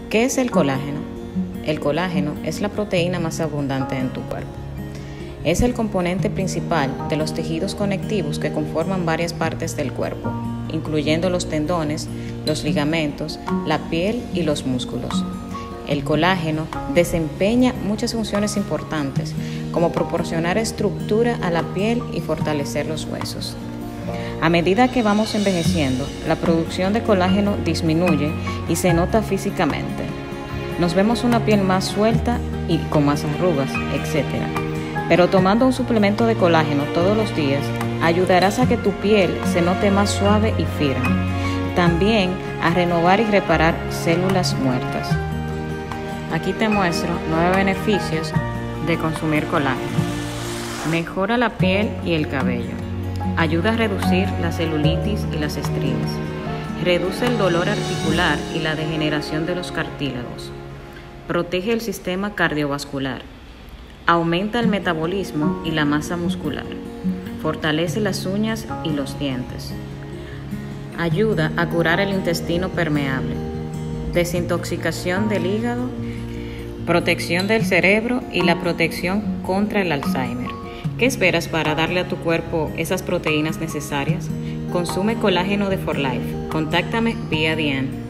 ¿Qué es el colágeno? El colágeno es la proteína más abundante en tu cuerpo. Es el componente principal de los tejidos conectivos que conforman varias partes del cuerpo, incluyendo los tendones, los ligamentos, la piel y los músculos. El colágeno desempeña muchas funciones importantes, como proporcionar estructura a la piel y fortalecer los huesos. A medida que vamos envejeciendo, la producción de colágeno disminuye y se nota físicamente. Nos vemos una piel más suelta y con más arrugas, etc. Pero tomando un suplemento de colágeno todos los días, ayudarás a que tu piel se note más suave y firme. También a renovar y reparar células muertas. Aquí te muestro 9 beneficios de consumir colágeno. Mejora la piel y el cabello. Ayuda a reducir la celulitis y las estrías. Reduce el dolor articular y la degeneración de los cartílagos. Protege el sistema cardiovascular. Aumenta el metabolismo y la masa muscular. Fortalece las uñas y los dientes. Ayuda a curar el intestino permeable. Desintoxicación del hígado. Protección del cerebro y la protección contra el Alzheimer. ¿Qué esperas para darle a tu cuerpo esas proteínas necesarias? Consume colágeno de For Life. Contáctame vía DM.